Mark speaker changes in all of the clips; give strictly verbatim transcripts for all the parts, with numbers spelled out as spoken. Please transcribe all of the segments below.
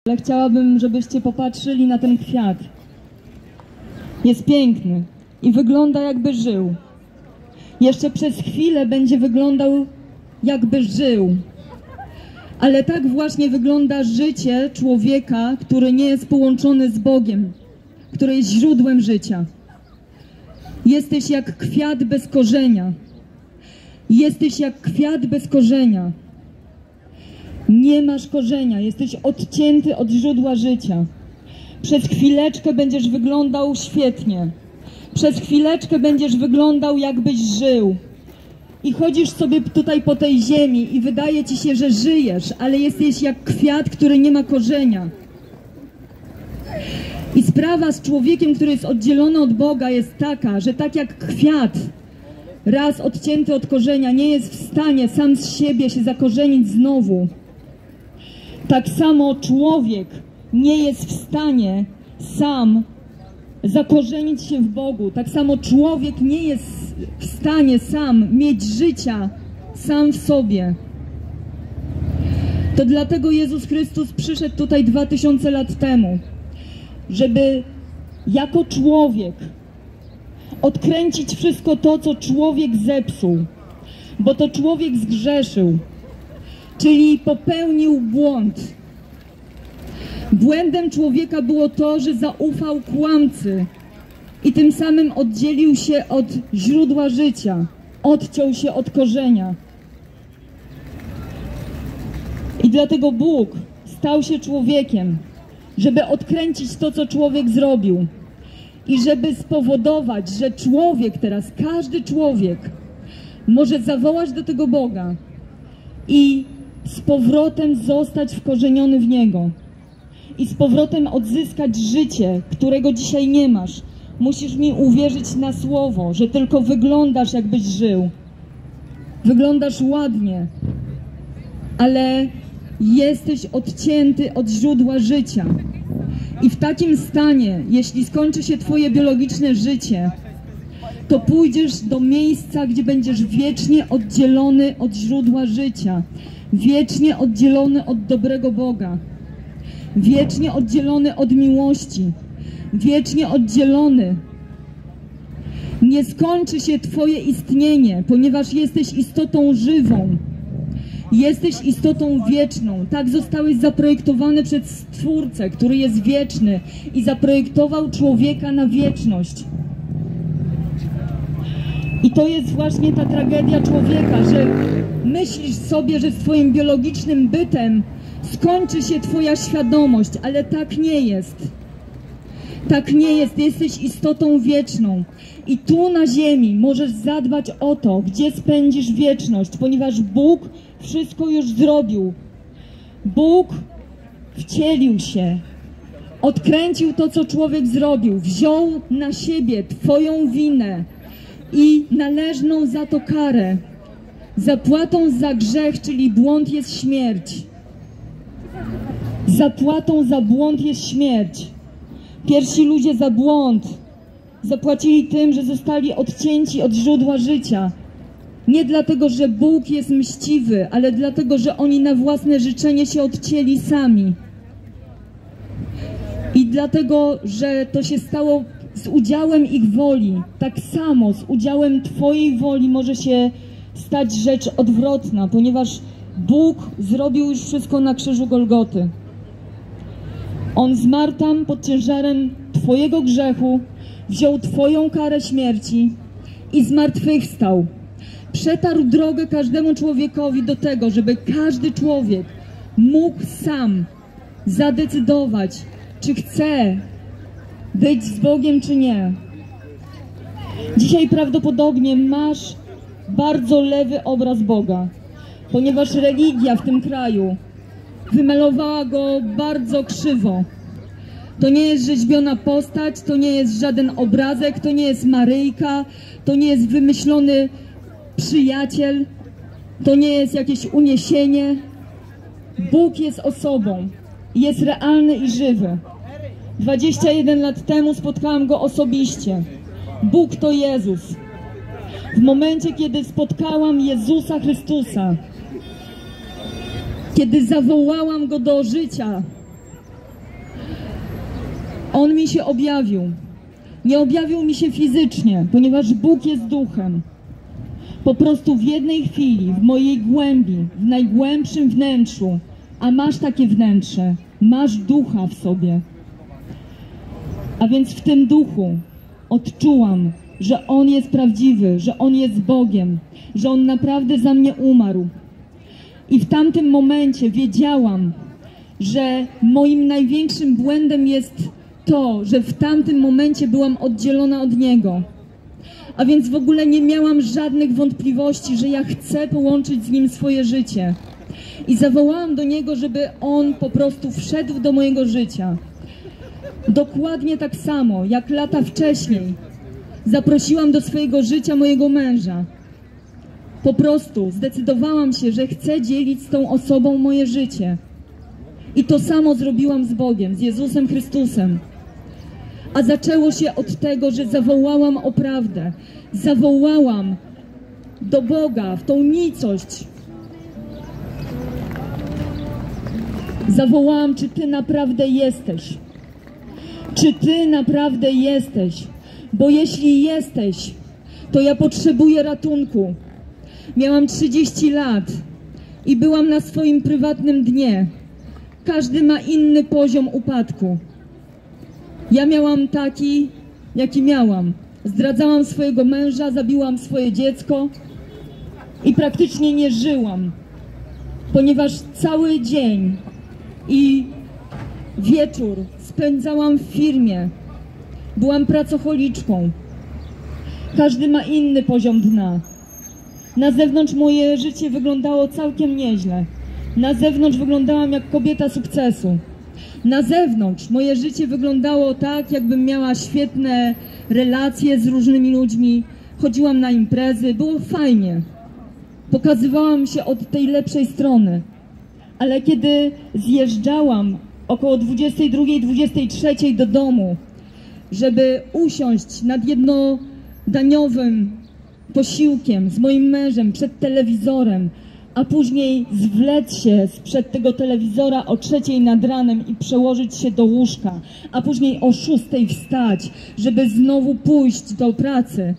Speaker 1: Ale chciałabym, żebyście popatrzyli na ten kwiat. Jest piękny i wygląda, jakby żył. Jeszcze przez chwilę będzie wyglądał, jakby żył. Ale tak właśnie wygląda życie człowieka, który nie jest połączony z Bogiem, który jest źródłem życia. Jesteś jak kwiat bez korzenia. Jesteś jak kwiat bez korzenia. Nie masz korzenia, jesteś odcięty od źródła życia. Przez chwileczkę będziesz wyglądał świetnie. Przez chwileczkę będziesz wyglądał, jakbyś żył. I chodzisz sobie tutaj po tej ziemi i wydaje ci się, że żyjesz, ale jesteś jak kwiat, który nie ma korzenia. I sprawa z człowiekiem, który jest oddzielony od Boga, jest taka, że tak jak kwiat, raz odcięty od korzenia, nie jest w stanie sam z siebie się zakorzenić znowu, tak samo człowiek nie jest w stanie sam zakorzenić się w Bogu. Tak samo człowiek nie jest w stanie sam mieć życia sam w sobie. To dlatego Jezus Chrystus przyszedł tutaj dwa tysiące lat temu, żeby jako człowiek odkręcić wszystko to, co człowiek zepsuł, bo to człowiek zgrzeszył, czyli popełnił błąd. Błędem człowieka było to, że zaufał kłamcy i tym samym oddzielił się od źródła życia, odciął się od korzenia. I dlatego Bóg stał się człowiekiem, żeby odkręcić to, co człowiek zrobił i żeby spowodować, że człowiek teraz, każdy człowiek może zawołać do tego Boga i z powrotem zostać wkorzeniony w Niego i z powrotem odzyskać życie, którego dzisiaj nie masz. Musisz mi uwierzyć na słowo, że tylko wyglądasz, jakbyś żył. Wyglądasz ładnie, ale jesteś odcięty od źródła życia. I w takim stanie, jeśli skończy się twoje biologiczne życie, to pójdziesz do miejsca, gdzie będziesz wiecznie oddzielony od źródła życia. Wiecznie oddzielony od dobrego Boga. Wiecznie oddzielony od miłości. Wiecznie oddzielony. Nie skończy się twoje istnienie, ponieważ jesteś istotą żywą. Jesteś istotą wieczną. Tak zostałeś zaprojektowany przez Stwórcę, który jest wieczny i zaprojektował człowieka na wieczność. I to jest właśnie ta tragedia człowieka, że myślisz sobie, że z twoim biologicznym bytem skończy się twoja świadomość, ale tak nie jest. Tak nie jest. Jesteś istotą wieczną. I tu na ziemi możesz zadbać o to, gdzie spędzisz wieczność, ponieważ Bóg wszystko już zrobił. Bóg wcielił się. Odkręcił to, co człowiek zrobił. Wziął na siebie twoją winę i należną za to karę. Zapłatą za grzech, czyli błąd, jest śmierć. Zapłatą za błąd jest śmierć. Pierwsi ludzie za błąd zapłacili tym, że zostali odcięci od źródła życia. Nie dlatego, że Bóg jest mściwy, ale dlatego, że oni na własne życzenie się odcięli sami. I dlatego, że to się stało z udziałem ich woli. Tak samo z udziałem twojej woli może się stać rzecz odwrotna, ponieważ Bóg zrobił już wszystko na krzyżu Golgoty. On zmarł tam pod ciężarem twojego grzechu, wziął twoją karę śmierci i zmartwychwstał. Przetarł drogę każdemu człowiekowi do tego, żeby każdy człowiek mógł sam zadecydować, czy chce być z Bogiem, czy nie. Dzisiaj prawdopodobnie masz bardzo lewy obraz Boga, ponieważ religia w tym kraju wymalowała go bardzo krzywo. To nie jest rzeźbiona postać, to nie jest żaden obrazek, to nie jest Maryjka, to nie jest wymyślony przyjaciel, to nie jest jakieś uniesienie. Bóg jest osobą, jest realny i żywy. dwadzieścia jeden lat temu spotkałam Go osobiście. Bóg to Jezus. W momencie, kiedy spotkałam Jezusa Chrystusa, kiedy zawołałam Go do życia, On mi się objawił. Nie objawił mi się fizycznie, ponieważ Bóg jest duchem. Po prostu w jednej chwili, w mojej głębi, w najgłębszym wnętrzu, a masz takie wnętrze, masz ducha w sobie. A więc w tym duchu odczułam, że On jest prawdziwy, że On jest Bogiem, że On naprawdę za mnie umarł. I w tamtym momencie wiedziałam, że moim największym błędem jest to, że w tamtym momencie byłam oddzielona od Niego. A więc w ogóle nie miałam żadnych wątpliwości, że ja chcę połączyć z Nim swoje życie. I zawołałam do Niego, żeby On po prostu wszedł do mojego życia. Dokładnie tak samo, jak lata wcześniej zaprosiłam do swojego życia mojego męża. Po prostu zdecydowałam się, że chcę dzielić z tą osobą moje życie. I to samo zrobiłam z Bogiem, z Jezusem Chrystusem. A zaczęło się od tego, że zawołałam o prawdę. Zawołałam do Boga w tą nicość. Zawołałam, czy Ty naprawdę jesteś? Czy Ty naprawdę jesteś? Bo jeśli jesteś, to ja potrzebuję ratunku. Miałam trzydzieści lat i byłam na swoim prywatnym dnie. Każdy ma inny poziom upadku. Ja miałam taki, jaki miałam. Zdradzałam swojego męża, zabiłam swoje dziecko i praktycznie nie żyłam, ponieważ cały dzień i wieczór spędzałam w firmie. Byłam pracocholiczką. Każdy ma inny poziom dna. Na zewnątrz moje życie wyglądało całkiem nieźle. Na zewnątrz wyglądałam jak kobieta sukcesu. Na zewnątrz moje życie wyglądało tak, jakbym miała świetne relacje z różnymi ludźmi. Chodziłam na imprezy, było fajnie. Pokazywałam się od tej lepszej strony. Ale kiedy zjeżdżałam około dwudziestej drugiej, dwudziestej trzeciej do domu, żeby usiąść nad jednodaniowym posiłkiem z moim mężem przed telewizorem, a później zwlec się sprzed tego telewizora o trzeciej nad ranem i przełożyć się do łóżka, a później o szóstej wstać, żeby znowu pójść do pracy.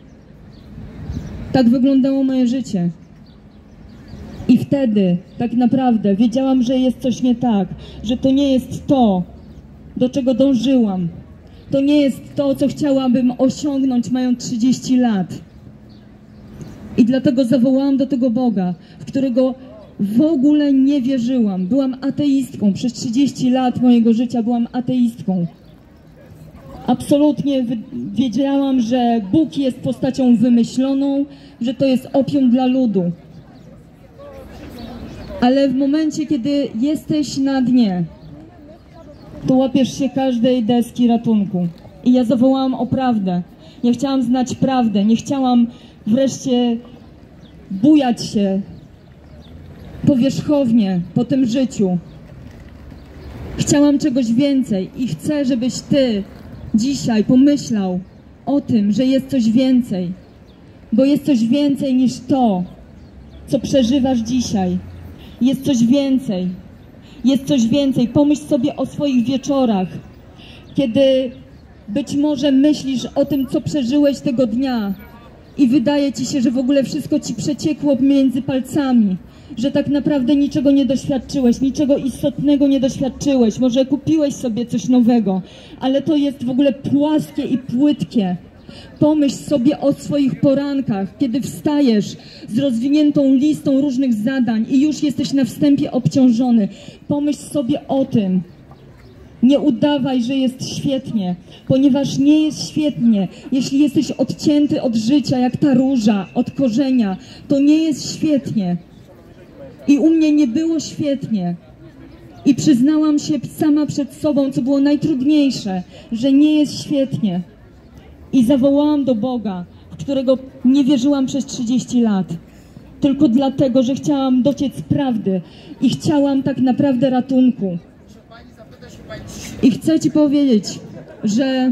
Speaker 1: Tak wyglądało moje życie. I wtedy tak naprawdę wiedziałam, że jest coś nie tak, że to nie jest to, do czego dążyłam. To nie jest to, co chciałabym osiągnąć, mając trzydzieści lat. I dlatego zawołałam do tego Boga, w którego w ogóle nie wierzyłam. Byłam ateistką. Przez trzydzieści lat mojego życia byłam ateistką. Absolutnie wiedziałam, że Bóg jest postacią wymyśloną, że to jest opium dla ludu. Ale w momencie, kiedy jesteś na dnie, to łapiesz się każdej deski ratunku. I ja zawołałam o prawdę. Ja chciałam znać prawdę. Nie chciałam wreszcie bujać się powierzchownie po tym życiu. Chciałam czegoś więcej i chcę, żebyś Ty dzisiaj pomyślał o tym, że jest coś więcej. Bo jest coś więcej niż to, co przeżywasz dzisiaj. Jest coś więcej. Jest coś więcej. Pomyśl sobie o swoich wieczorach, kiedy być może myślisz o tym, co przeżyłeś tego dnia i wydaje Ci się, że w ogóle wszystko Ci przeciekło między palcami, że tak naprawdę niczego nie doświadczyłeś, niczego istotnego nie doświadczyłeś. Może kupiłeś sobie coś nowego, ale to jest w ogóle płaskie i płytkie. Pomyśl sobie o swoich porankach, kiedy wstajesz z rozwiniętą listą różnych zadań i już jesteś na wstępie obciążony. Pomyśl sobie o tym. Nie udawaj, że jest świetnie, ponieważ nie jest świetnie. Jeśli jesteś odcięty od życia, jak ta róża, od korzenia, to nie jest świetnie. I u mnie nie było świetnie. I przyznałam się sama przed sobą, co było najtrudniejsze, że nie jest świetnie. I zawołałam do Boga, w którego nie wierzyłam przez trzydzieści lat. Tylko dlatego, że chciałam dociec prawdy i chciałam tak naprawdę ratunku. I chcę Ci powiedzieć, że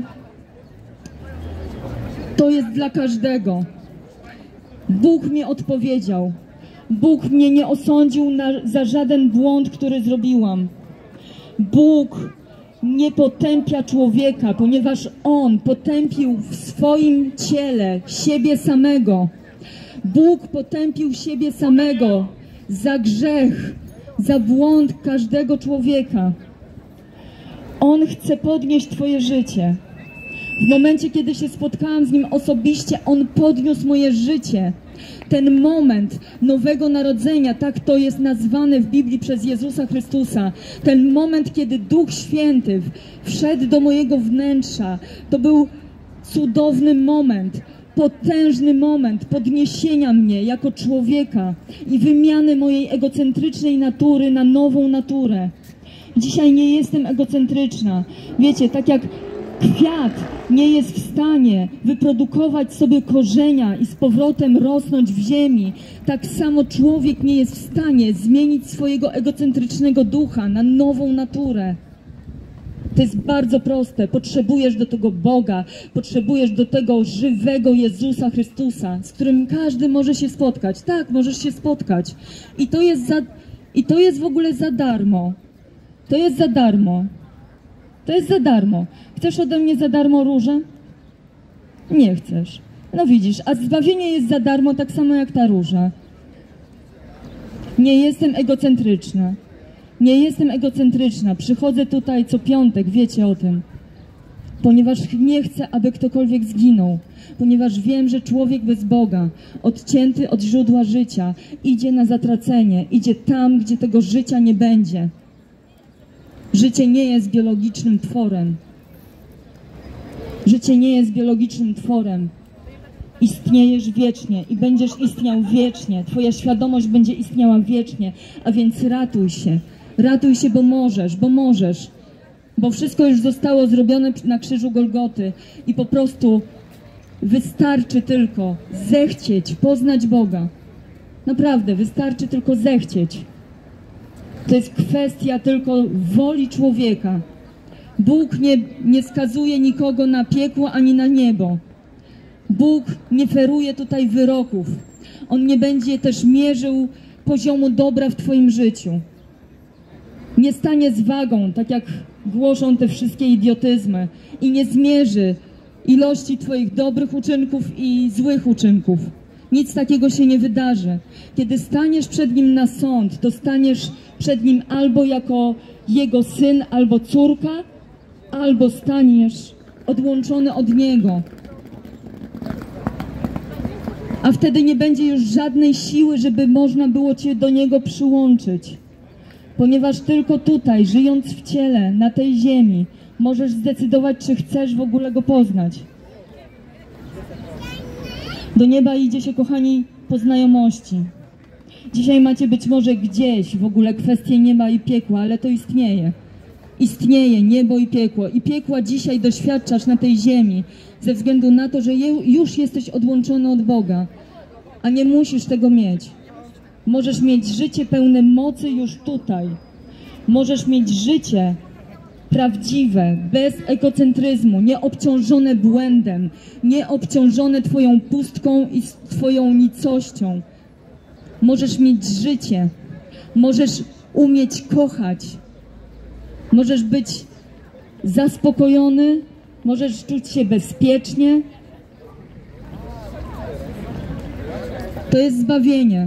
Speaker 1: to jest dla każdego. Bóg mi odpowiedział. Bóg mnie nie osądził na, za żaden błąd, który zrobiłam. Bóg nie potępia człowieka, ponieważ On potępił w swoim ciele siebie samego. Bóg potępił siebie samego za grzech, za błąd każdego człowieka. On chce podnieść Twoje życie. W momencie, kiedy się spotkałam z Nim osobiście, On podniósł moje życie. Ten moment nowego narodzenia, tak to jest nazwane w Biblii przez Jezusa Chrystusa. Ten moment, kiedy Duch Święty wszedł do mojego wnętrza, to był cudowny moment, potężny moment podniesienia mnie jako człowieka i wymiany mojej egocentrycznej natury na nową naturę. Dzisiaj nie jestem egocentryczna. Wiecie, tak jak kwiat nie jest w stanie wyprodukować sobie korzenia i z powrotem rosnąć w ziemi, tak samo człowiek nie jest w stanie zmienić swojego egocentrycznego ducha na nową naturę. To jest bardzo proste. Potrzebujesz do tego Boga, potrzebujesz do tego żywego Jezusa Chrystusa, z którym każdy może się spotkać. Tak, możesz się spotkać. I to jest, za, i to jest w ogóle za darmo. To jest za darmo. To jest za darmo. Chcesz ode mnie za darmo różę? Nie chcesz. No widzisz, a zbawienie jest za darmo tak samo jak ta róża. Nie jestem egocentryczna. Nie jestem egocentryczna. Przychodzę tutaj co piątek, wiecie o tym. Ponieważ nie chcę, aby ktokolwiek zginął. Ponieważ wiem, że człowiek bez Boga, odcięty od źródła życia, idzie na zatracenie. Idzie tam, gdzie tego życia nie będzie. Życie nie jest biologicznym tworem. Życie nie jest biologicznym tworem. Istniejesz wiecznie i będziesz istniał wiecznie. Twoja świadomość będzie istniała wiecznie. A więc ratuj się. Ratuj się, bo możesz, bo możesz. Bo wszystko już zostało zrobione na krzyżu Golgoty. I po prostu wystarczy tylko zechcieć poznać Boga. Naprawdę, wystarczy tylko zechcieć. To jest kwestia tylko woli człowieka. Bóg nie, nie skazuje nikogo na piekło ani na niebo. Bóg nie feruje tutaj wyroków. On nie będzie też mierzył poziomu dobra w Twoim życiu. Nie stanie z wagą, tak jak głoszą te wszystkie idiotyzmy, i nie zmierzy ilości Twoich dobrych uczynków i złych uczynków. Nic takiego się nie wydarzy. Kiedy staniesz przed Nim na sąd, to staniesz przed Nim albo jako Jego syn, albo córka, albo staniesz odłączony od Niego. A wtedy nie będzie już żadnej siły, żeby można było Cię do Niego przyłączyć. Ponieważ tylko tutaj, żyjąc w ciele, na tej ziemi, możesz zdecydować, czy chcesz w ogóle Go poznać. Do nieba idzie się, kochani, po znajomości. Dzisiaj macie być może gdzieś w ogóle kwestie nieba i piekła, ale to istnieje. Istnieje niebo i piekło. I piekła dzisiaj doświadczasz na tej ziemi ze względu na to, że już jesteś odłączony od Boga, a nie musisz tego mieć. Możesz mieć życie pełne mocy już tutaj. Możesz mieć życie prawdziwe, bez egocentryzmu, nieobciążone błędem, nieobciążone Twoją pustką i Twoją nicością. Możesz mieć życie, możesz umieć kochać, możesz być zaspokojony, możesz czuć się bezpiecznie. To jest zbawienie.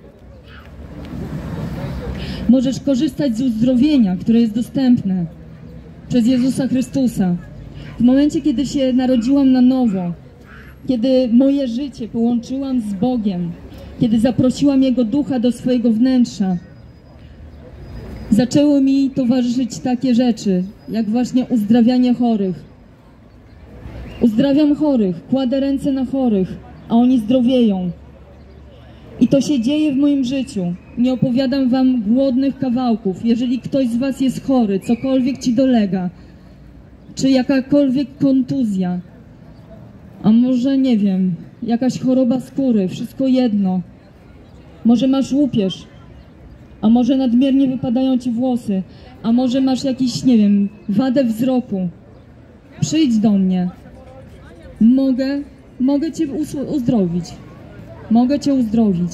Speaker 1: Możesz korzystać z uzdrowienia, które jest dostępne przez Jezusa Chrystusa. W momencie, kiedy się narodziłam na nowo, kiedy moje życie połączyłam z Bogiem, kiedy zaprosiłam Jego Ducha do swojego wnętrza, zaczęły mi towarzyszyć takie rzeczy, jak właśnie uzdrawianie chorych. Uzdrawiam chorych, kładę ręce na chorych, a oni zdrowieją. I to się dzieje w moim życiu. Nie opowiadam wam głodnych kawałków. Jeżeli ktoś z was jest chory, cokolwiek ci dolega, czy jakakolwiek kontuzja, a może, nie wiem, jakaś choroba skóry, wszystko jedno. Może masz łupież, a może nadmiernie wypadają ci włosy, a może masz jakiś, nie wiem, wadę wzroku. Przyjdź do mnie. Mogę, mogę cię uzdrowić. Mogę cię uzdrowić.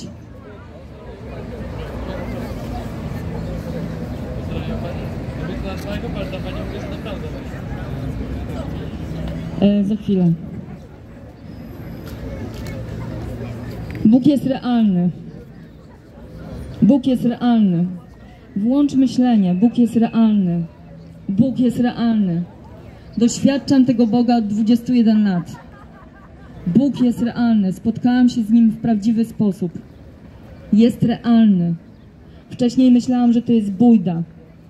Speaker 2: Dla swojego palca pani jest naprawdę
Speaker 1: E, za chwilę. Bóg jest realny. Bóg jest realny. Włącz myślenie. Bóg jest realny. Bóg jest realny. Doświadczam tego Boga od dwudziestu jeden lat. Bóg jest realny. Spotkałam się z Nim w prawdziwy sposób. Jest realny. Wcześniej myślałam, że to jest bójda.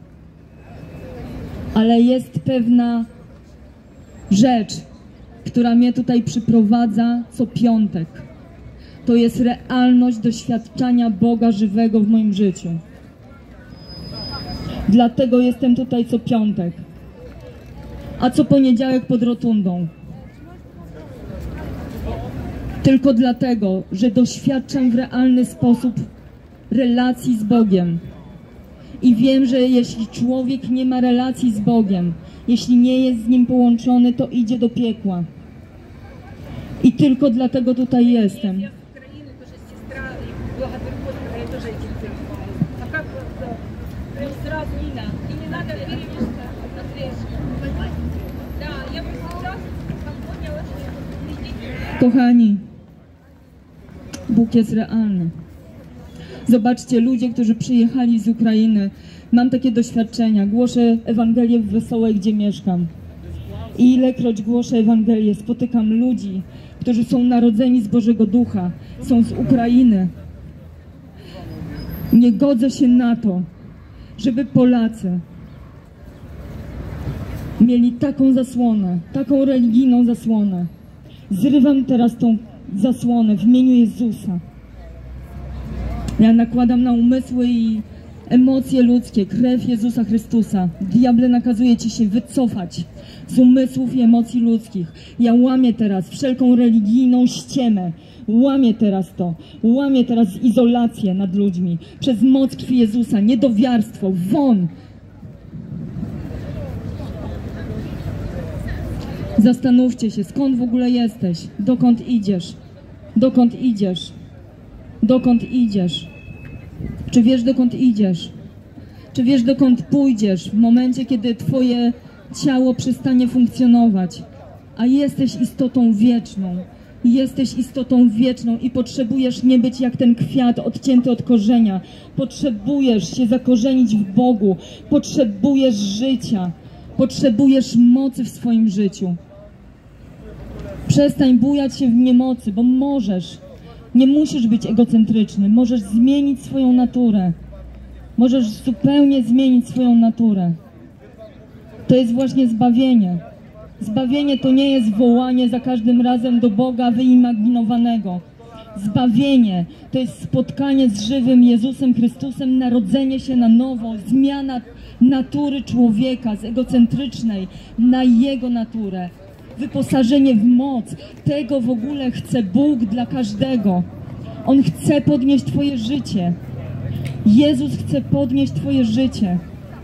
Speaker 1: Ale jest pewna rzecz, która mnie tutaj przyprowadza co piątek. To jest realność doświadczania Boga żywego w moim życiu. Dlatego jestem tutaj co piątek. A co poniedziałek pod rotundą. Tylko dlatego, że doświadczam w realny sposób relacji z Bogiem. I wiem, że jeśli człowiek nie ma relacji z Bogiem, jeśli nie jest z Nim połączony, to idzie do piekła. I tylko dlatego tutaj jestem. Kochani, Bóg jest realny. Zobaczcie, ludzie, którzy przyjechali z Ukrainy, mam takie doświadczenia, głoszę Ewangelię w Wesołej, gdzie mieszkam. I ilekroć głoszę Ewangelię, spotykam ludzi, którzy są narodzeni z Bożego Ducha, są z Ukrainy. Nie godzę się na to, żeby Polacy mieli taką zasłonę, taką religijną zasłonę. Zrywam teraz tą zasłonę w imieniu Jezusa. Ja nakładam na umysły i emocje ludzkie, krew Jezusa Chrystusa. Diable, nakazuje Ci się wycofać z umysłów i emocji ludzkich. Ja łamię teraz wszelką religijną ściemę. Łamię teraz to. Łamię teraz izolację nad ludźmi. Przez moc krwi Jezusa. Niedowiarstwo. Won! Zastanówcie się, skąd w ogóle jesteś? Dokąd idziesz? Dokąd idziesz? Dokąd idziesz? Czy wiesz, dokąd idziesz? Czy wiesz, dokąd pójdziesz w momencie, kiedy Twoje ciało przestanie funkcjonować? A jesteś istotą wieczną. Jesteś istotą wieczną i potrzebujesz nie być jak ten kwiat odcięty od korzenia. Potrzebujesz się zakorzenić w Bogu. Potrzebujesz życia. Potrzebujesz mocy w swoim życiu. Przestań bujać się w niemocy, bo możesz. Nie musisz być egocentryczny. Możesz zmienić swoją naturę. Możesz zupełnie zmienić swoją naturę. To jest właśnie zbawienie. Zbawienie to nie jest wołanie za każdym razem do Boga wyimaginowanego. Zbawienie to jest spotkanie z żywym Jezusem Chrystusem, narodzenie się na nowo, zmiana natury człowieka z egocentrycznej na Jego naturę. Wyposażenie w moc. Tego w ogóle chce Bóg dla każdego. On chce podnieść Twoje życie. Jezus chce podnieść Twoje życie.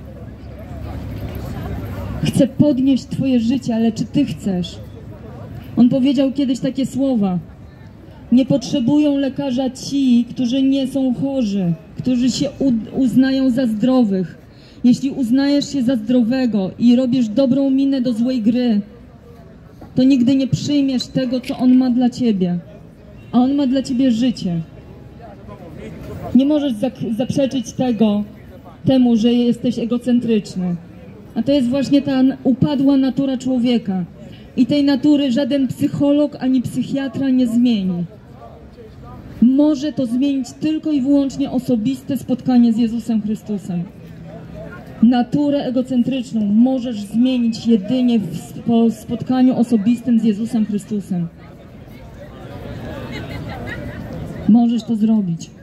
Speaker 1: Chce podnieść Twoje życie, ale czy Ty chcesz? On powiedział kiedyś takie słowa. Nie potrzebują lekarza ci, którzy nie są chorzy, którzy się uznają za zdrowych. Jeśli uznajesz się za zdrowego i robisz dobrą minę do złej gry, to nigdy nie przyjmiesz tego, co On ma dla Ciebie. A On ma dla Ciebie życie. Nie możesz zaprzeczyć tego, temu, że jesteś egocentryczny. A to jest właśnie ta upadła natura człowieka. I tej natury żaden psycholog ani psychiatra nie zmieni. Może to zmienić tylko i wyłącznie osobiste spotkanie z Jezusem Chrystusem. Naturę egocentryczną możesz zmienić jedynie w spotkaniu osobistym z Jezusem Chrystusem. Możesz to zrobić.